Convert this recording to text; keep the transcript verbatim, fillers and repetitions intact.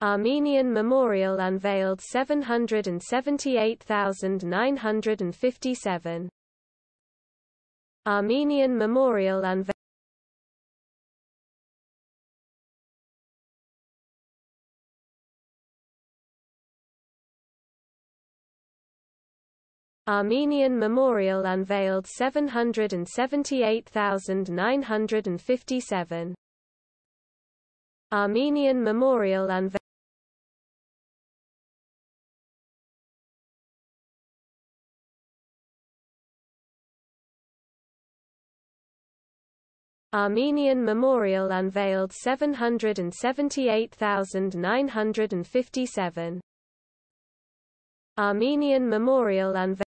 Armenian memorial unveiled seven hundred seventy-eight thousand nine hundred fifty-seven. Armenian memorial unveiled Armenian memorial unveiled seven hundred seventy-eight thousand nine hundred fifty-seven. Armenian memorial unveiled Armenian memorial unveiled seven hundred seventy-eight thousand nine hundred fifty-seven. Armenian memorial unveiled